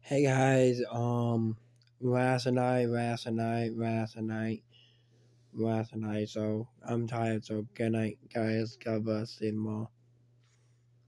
Hey guys, last night, so I'm tired, so good night, guys. God bless you more.